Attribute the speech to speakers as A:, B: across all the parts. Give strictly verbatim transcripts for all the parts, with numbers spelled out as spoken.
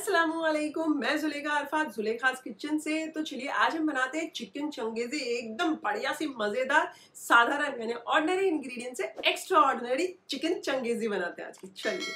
A: अस्सलामुअलैकुम, मैं जुलेखा अरफात जुलेखास किचन से। तो चलिए आज हम बनाते हैं चिकन चंगेजी, एकदम बढ़िया सी मजेदार साधारण यानी ऑर्डिनरी इंग्रेडिएंट से एक्स्ट्रा ऑर्डिनरी चिकन चंगेजी बनाते हैं आज की। चलिए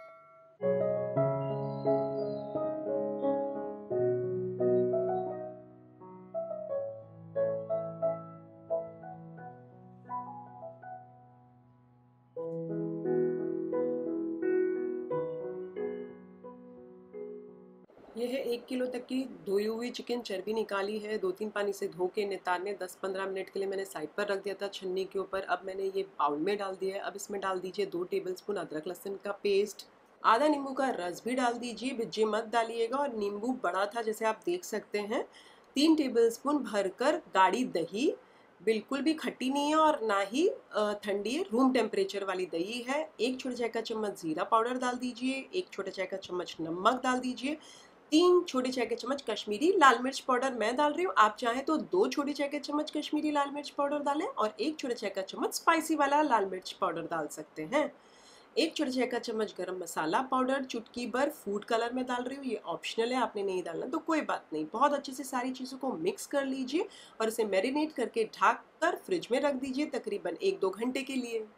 A: ये है एक किलो तक की धोई हुई चिकन, चर्बी निकाली है, दो तीन पानी से धो के नितारने दस पंद्रह मिनट के लिए मैंने साइड पर रख दिया था छन्नी के ऊपर। अब मैंने ये बाउल में डाल दिया है। अब इसमें डाल दीजिए दो टेबलस्पून अदरक लहसुन का पेस्ट, आधा नींबू का रस भी डाल दीजिए, बिज्जे मत डालिएगा। और नींबू बड़ा था जैसे आप देख सकते हैं। तीन टेबलस्पून भरकर गाढ़ी दही, बिल्कुल भी खट्टी नहीं है और ना ही ठंडी है, रूम टेम्परेचर वाली दही है। एक छोटे चाय का चम्मच जीरा पाउडर डाल दीजिए, एक छोटे चाय का चम्मच नमक डाल दीजिए, तीन छोटे चाय के चम्मच कश्मीरी लाल मिर्च पाउडर मैं डाल रही हूँ। आप चाहें तो दो छोटे चाय के चम्मच कश्मीरी लाल मिर्च पाउडर डालें और एक छोटे चाय का चम्मच स्पाइसी वाला लाल मिर्च पाउडर डाल सकते हैं। एक छोटे चाय का चम्मच गरम मसाला पाउडर, चुटकी भर फूड कलर में डाल रही हूँ, ये ऑप्शनल है, आपने नहीं डालना तो कोई बात नहीं। बहुत अच्छे से सारी चीज़ों को मिक्स कर लीजिए और इसे मैरिनेट करके ढक कर फ्रिज में रख दीजिए तकरीबन एक दो घंटे के लिए।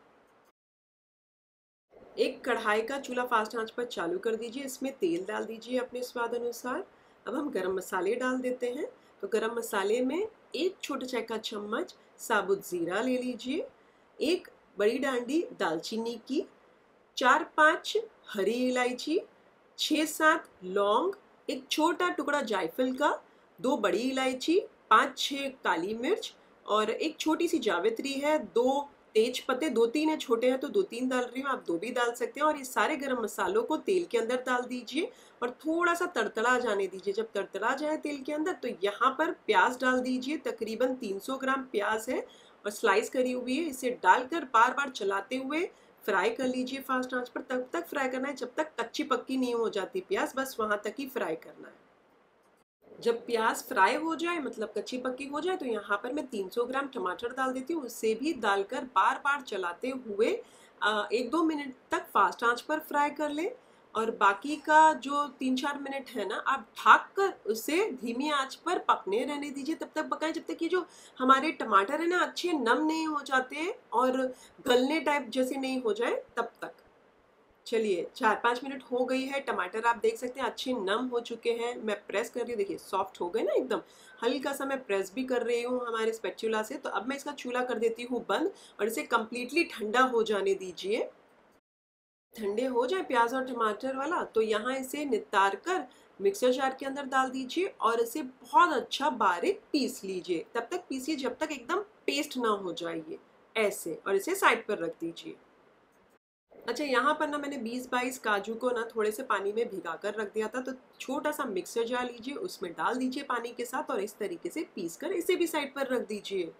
A: एक कढ़ाई का चूल्हा फास्ट आंच पर चालू कर दीजिए, इसमें तेल डाल दीजिए अपने स्वाद अनुसार। अब हम गरम मसाले डाल देते हैं। तो गरम मसाले में एक छोटे चाय का चम्मच साबुत ज़ीरा ले लीजिए, एक बड़ी डांडी दालचीनी की, चार पांच हरी इलायची, छः सात लौंग, एक छोटा टुकड़ा जायफल का, दो बड़ी इलायची, पाँच छः काली मिर्च और एक छोटी सी जावित्री है, दो तेज पत्ते, दो तीन है, छोटे हैं तो दो तीन डाल रही हूँ, आप दो भी डाल सकते हैं। और ये सारे गरम मसालों को तेल के अंदर डाल दीजिए और थोड़ा सा तड़तड़ा जाने दीजिए। जब तड़तड़ा जाए तेल के अंदर तो यहाँ पर प्याज डाल दीजिए, तकरीबन तीन सौ ग्राम प्याज है और स्लाइस करी हुई है। इसे डालकर बार बार चलाते हुए फ्राई कर लीजिए फास्ट आंच पर। तब तक फ्राई करना है जब तक कच्ची पक्की नहीं हो जाती प्याज, बस वहाँ तक ही फ्राई करना है। जब प्याज फ्राई हो जाए, मतलब कच्ची पक्की हो जाए, तो यहाँ पर मैं तीन सौ ग्राम टमाटर डाल देती हूँ। उसे भी डालकर बार बार चलाते हुए एक दो मिनट तक फास्ट आंच पर फ्राई कर लें। और बाकी का जो तीन चार मिनट है ना, आप ढक कर उसे धीमी आंच पर पकने रहने दीजिए। तब तक पकाएं जब तक ये जो हमारे टमाटर है ना अच्छे नम नहीं हो जाते और गलने टाइप जैसे नहीं हो जाए तब तक। चलिए चार पाँच मिनट हो गई है, टमाटर आप देख सकते हैं अच्छे नम हो चुके हैं। मैं प्रेस कर रही हूँ, देखिए सॉफ्ट हो गए ना एकदम। हल्का सा मैं प्रेस भी कर रही हूँ हमारे स्पैचुला से। तो अब मैं इसका चूल्हा कर देती हूँ बंद और इसे कम्प्लीटली ठंडा हो जाने दीजिए। ठंडे हो जाए प्याज और टमाटर वाला तो यहाँ इसे नितार कर मिक्सर जार के अंदर डाल दीजिए और इसे बहुत अच्छा बारीक पीस लीजिए। तब तक पीसिए जब तक एकदम पेस्ट ना हो जाए ऐसे, और इसे साइड पर रख दीजिए। अच्छा, यहाँ पर ना मैंने बीस बाईस काजू को ना थोड़े से पानी में भिगा कर रख दिया था। तो छोटा सा मिक्सर जार लीजिए, उसमें डाल दीजिए पानी के साथ और इस तरीके से पीस कर इसे भी साइड पर रख दीजिए।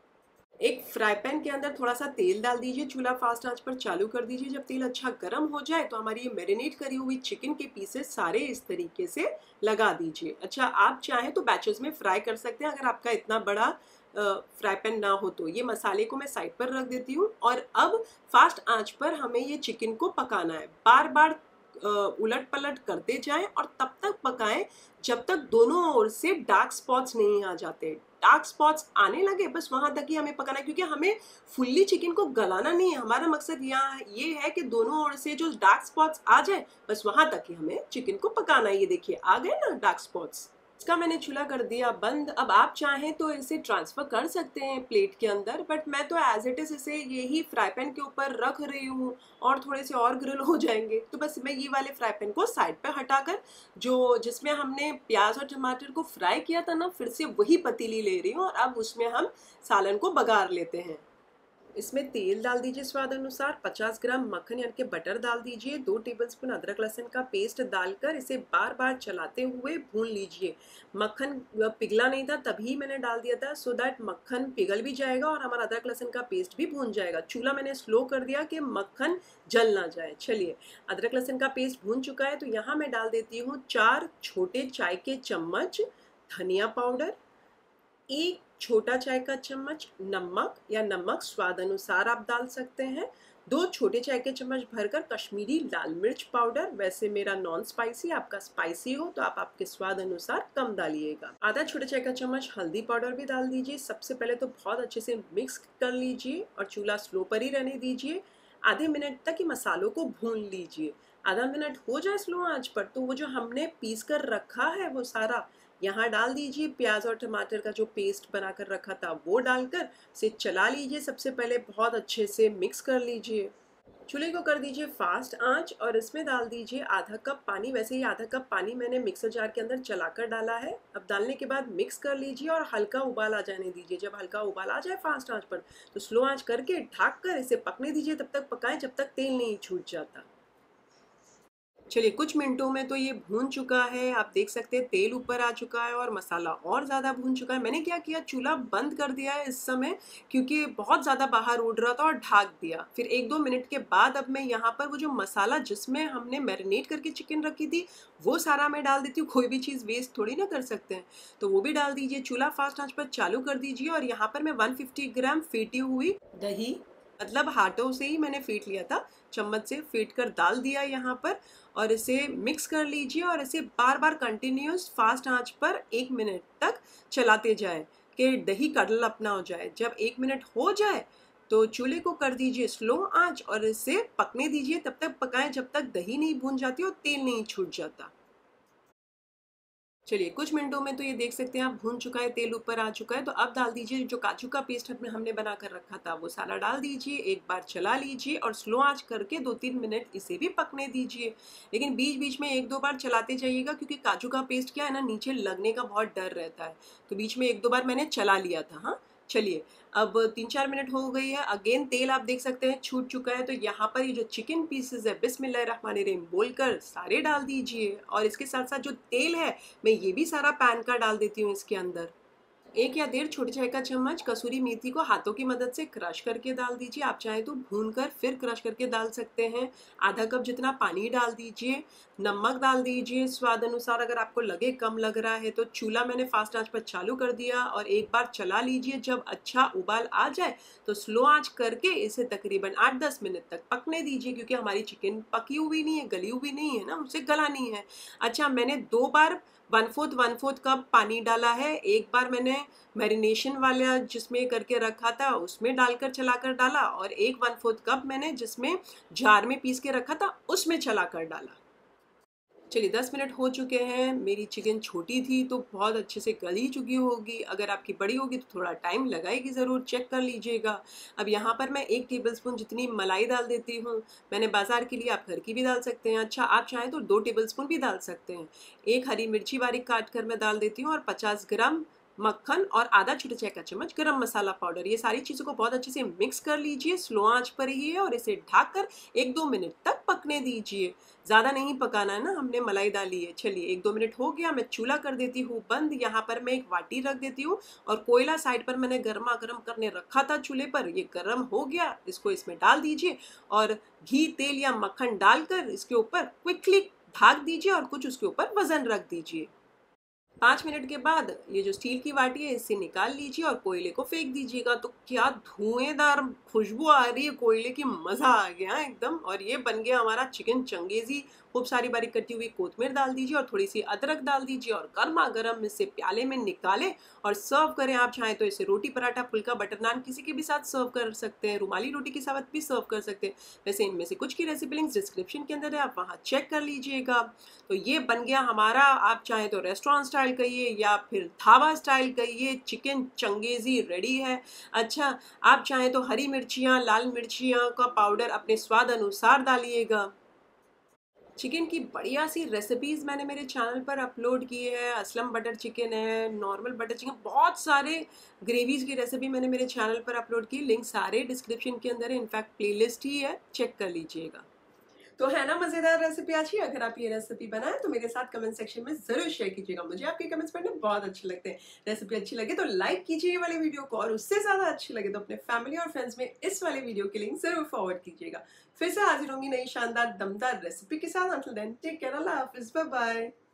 A: एक फ्राई पैन के अंदर थोड़ा सा तेल डाल दीजिए, चूल्हा फास्ट आंच पर चालू कर दीजिए। जब तेल अच्छा गर्म हो जाए तो हमारी ये मैरिनेट करी हुई चिकन के पीसेस सारे इस तरीके से लगा दीजिए। अच्छा, आप चाहें तो बैचेस में फ्राई कर सकते हैं अगर आपका इतना बड़ा फ्राई पैन ना हो तो। ये मसाले को मैं साइड पर रख देती हूँ और अब फास्ट आंच पर हमें ये चिकन को पकाना है। बार बार उलट पलट करते जाएं और तब तक पकाएं जब तक दोनों ओर से डार्क स्पॉट्स नहीं आ जाते। डार्क स्पॉट्स आने लगे बस वहां तक ही हमें पकाना है, क्योंकि हमें फुल्ली चिकन को गलाना नहीं है। हमारा मकसद यहाँ ये है कि दोनों ओर से जो डार्क स्पॉट्स आ जाए बस वहां तक ही हमें चिकन को पकाना है। ये देखिए आ गए ना डार्क स्पॉट्स। इसका मैंने चूल्हा कर दिया बंद। अब आप चाहें तो इसे ट्रांसफर कर सकते हैं प्लेट के अंदर, बट मैं तो एज इट इज इसे यही फ्राई पैन के ऊपर रख रही हूँ और थोड़े से और ग्रिल हो जाएंगे। तो बस मैं ये वाले फ्राई पैन को साइड पे हटाकर जो जिसमें हमने प्याज और टमाटर को फ्राई किया था ना, फिर से वही पतीली ले रही हूँ और अब उसमें हम सालन को बघार लेते हैं। इसमें तेल डाल दीजिए स्वाद अनुसार, पचास ग्राम मक्खन यानी कि बटर डाल दीजिए, दो टेबलस्पून अदरक लहसुन का पेस्ट डालकर इसे बार बार चलाते हुए भून लीजिए। मक्खन पिघला नहीं था तभी मैंने डाल दिया था, सो दैट मक्खन पिघल भी जाएगा और हमारा अदरक लहसुन का पेस्ट भी भून जाएगा। चूल्हा मैंने स्लो कर दिया कि मक्खन जल ना जाए। चलिए, अदरक लहसुन का पेस्ट भून चुका है तो यहाँ मैं डाल देती हूँ चार छोटे चाय के चम्मच धनिया पाउडर, एक छोटा चाय का चम्मच नमक या नमक स्वाद अनुसार आप डाल सकते हैं, दो छोटे चाय के चम्मच भरकर कश्मीरी लाल मिर्च पाउडर, वैसे मेरा नॉन स्पाइसी, आपका स्पाइसी हो तो आप आपके स्वाद अनुसार कम डालिएगा। आधा छोटे चाय का चम्मच हल्दी पाउडर भी डाल दीजिए। सबसे पहले तो बहुत अच्छे से मिक्स कर लीजिए और चूल्हा स्लो पर ही रहने दीजिए। आधे मिनट तक ही मसालों को भून लीजिए। आधा मिनट हो जाए स्लो आंच पर तो वो जो हमने पीस कर रखा है वो सारा यहाँ डाल दीजिए। प्याज और टमाटर का जो पेस्ट बनाकर रखा था वो डालकर इसे चला लीजिए। सबसे पहले बहुत अच्छे से मिक्स कर लीजिए। चूल्हे को कर दीजिए फास्ट आंच और इसमें डाल दीजिए आधा कप पानी। वैसे ही आधा कप पानी मैंने मिक्सर जार के अंदर चलाकर डाला है। अब डालने के बाद मिक्स कर लीजिए और हल्का उबाल आ जाने दीजिए। जब हल्का उबाल आ जाए फास्ट आंच पर तो स्लो आंच करके ढक कर इसे पकने दीजिए। तब तक पकाएं जब तक तेल नहीं छूट जाता। चलिए कुछ मिनटों में तो ये भून चुका है। आप देख सकते हैं तेल ऊपर आ चुका है और मसाला और ज़्यादा भून चुका है। मैंने क्या किया, चूल्हा बंद कर दिया है इस समय क्योंकि बहुत ज़्यादा बाहर उड़ रहा था और ढक दिया। फिर एक दो मिनट के बाद अब मैं यहाँ पर वो जो मसाला जिसमें हमने मैरिनेट करके चिकन रखी थी वो सारा मैं डाल देती हूँ। कोई भी चीज़ वेस्ट थोड़ी ना कर सकते हैं, तो वो भी डाल दीजिए। चूल्हा फास्ट आंच पर चालू कर दीजिए और यहाँ पर मैं वन फिफ्टी ग्राम फेटी हुई दही, मतलब हाथों से ही मैंने फेंट लिया था, चम्मच से फेंट कर डाल दिया यहाँ पर और इसे मिक्स कर लीजिए और इसे बार बार कंटिन्यूस फास्ट आंच पर एक मिनट तक चलाते जाएं कि दही कडल अपना हो जाए। जब एक मिनट हो जाए तो चूल्हे को कर दीजिए स्लो आंच और इसे पकने दीजिए। तब तक पकाएं जब तक दही नहीं भून जाती और तेल नहीं छूट जाता। चलिए कुछ मिनटों में तो ये देख सकते हैं आप भून चुका है, तेल ऊपर आ चुका है। तो अब डाल दीजिए जो काजू का पेस्ट हमने बना कर रखा था वो सारा डाल दीजिए। एक बार चला लीजिए और स्लो आंच करके दो तीन मिनट इसे भी पकने दीजिए। लेकिन बीच बीच में एक दो बार चलाते जाइएगा क्योंकि काजू का पेस्ट क्या है ना, नीचे लगने का बहुत डर रहता है। तो बीच में एक दो बार मैंने चला लिया था। हाँ चलिए अब तीन चार मिनट हो गई है। अगेन तेल आप देख सकते हैं छूट चुका है। तो यहाँ पर ये जो चिकन पीसेस है बिस्मिल्लाहिर्रहमानिर्रहीम बोलकर सारे डाल दीजिए और इसके साथ साथ जो तेल है मैं ये भी सारा पैन का डाल देती हूँ इसके अंदर। एक या डेढ़ छोटे चाय का चम्मच कसूरी मेथी को हाथों की मदद से क्रश करके डाल दीजिए। आप चाहे तो भूनकर फिर क्रश करके डाल सकते हैं। आधा कप जितना पानी डाल दीजिए। नमक डाल दीजिए स्वाद अनुसार। अगर आपको लगे कम लग रहा है तो चूल्हा मैंने फास्ट आंच पर चालू कर दिया और एक बार चला लीजिए। जब अच्छा उबाल आ जाए तो स्लो आंच करके इसे तकरीबन आठ दस मिनट तक पकने दीजिए क्योंकि हमारी चिकन पकी हुई नहीं है, गली हुई नहीं है ना, उसे गलानी है। अच्छा मैंने दो बार one fourth one fourth cup पानी डाला है। एक बार मैंने मैरिनेशन वाला जिसमें करके रखा था उसमें डालकर चलाकर डाला और एक वन फोर्थ कप मैंने जिसमें जार में पीस के रखा था उसमें चलाकर डाला। चलिए दस मिनट हो चुके हैं। मेरी चिकन छोटी थी तो बहुत अच्छे से गल ही चुकी होगी। अगर आपकी बड़ी होगी तो थोड़ा टाइम लगाएगी, ज़रूर चेक कर लीजिएगा। अब यहाँ पर मैं एक टेबलस्पून जितनी मलाई डाल देती हूँ। मैंने बाजार के लिए, आप घर की भी डाल सकते हैं। अच्छा आप चाहें तो दो टेबलस्पून भी डाल सकते हैं। एक हरी मिर्ची बारीक काट कर मैं डाल देती हूँ और पचास ग्राम मक्खन और आधा छोटा चाय का चम्मच गरम मसाला पाउडर। ये सारी चीज़ों को बहुत अच्छे से मिक्स कर लीजिए। स्लो आंच पर ही है और इसे ढककर एक दो मिनट तक पकने दीजिए। ज़्यादा नहीं पकाना है ना, हमने मलाई डाली है। चलिए एक दो मिनट हो गया, मैं चूल्हा कर देती हूँ बंद। यहाँ पर मैं एक वाटी रख देती हूँ और कोयला साइड पर मैंने गर्मा गर्म करने रखा था चूल्हे पर। ये गर्म हो गया, इसको इसमें डाल दीजिए और घी तेल या मक्खन डालकर इसके ऊपर क्विकली ढक दीजिए और कुछ उसके ऊपर वजन रख दीजिए। पाँच मिनट के बाद ये जो स्टील की वाटी है इसे निकाल लीजिए और कोयले को फेंक दीजिएगा। तो क्या धुएंधार खुशबू आ रही है कोयले की, मज़ा आ गया एकदम। और ये बन गया हमारा चिकन चंगेज़ी। खूब सारी बारीक कटी हुई कोतमीर डाल दीजिए और थोड़ी सी अदरक डाल दीजिए और गर्मा गर्म इसे प्याले में निकालें और सर्व करें। आप चाहें तो इसे रोटी पराठा फुल्का बटर नान किसी के भी साथ सर्व कर सकते हैं। रुमाली रोटी के साथ भी सर्व कर सकते हैं। वैसे इनमें से कुछ की रेसिपी लिंक्स डिस्क्रिप्शन के अंदर है, आप वहाँ चेक कर लीजिएगा। तो ये बन गया हमारा, आप चाहें तो रेस्टोरेंट स्टाइल कहिए या फिर ढाबा स्टाइल कहिए, चिकन चंगेज़ी रेडी है। अच्छा आप चाहें तो हरी मिर्चियाँ लाल मिर्चियाँ का पाउडर अपने स्वाद अनुसार डालिएगा। चिकन की बढ़िया सी रेसिपीज़ मैंने मेरे चैनल पर अपलोड किए हैं। असलम बटर चिकन है, नॉर्मल बटर चिकन, बहुत सारे ग्रेवीज़ की रेसिपी मैंने मेरे चैनल पर अपलोड की। लिंक सारे डिस्क्रिप्शन के अंदर है, इनफैक्ट प्लेलिस्ट ही है, चेक कर लीजिएगा। तो है ना मज़ेदार रेसिपी आज की। अगर आप ये रेसिपी बनाएं तो मेरे साथ कमेंट सेक्शन में ज़रूर शेयर कीजिएगा। मुझे आपके कमेंट्स पढ़ने बहुत अच्छे लगते हैं। रेसिपी अच्छी लगे तो लाइक कीजिए ये वाले वीडियो को और उससे ज़्यादा अच्छी लगे तो अपने फैमिली और फ्रेंड्स में इस वाले वीडियो की लिंक ज़रूर फॉरवर्ड कीजिएगा। फिर से हाजिर होंगी नई शानदार दमदार रेसिपी के साथ। अंटिल देन टेक केयर, अल्लाह हाफिज़, बाय बाय।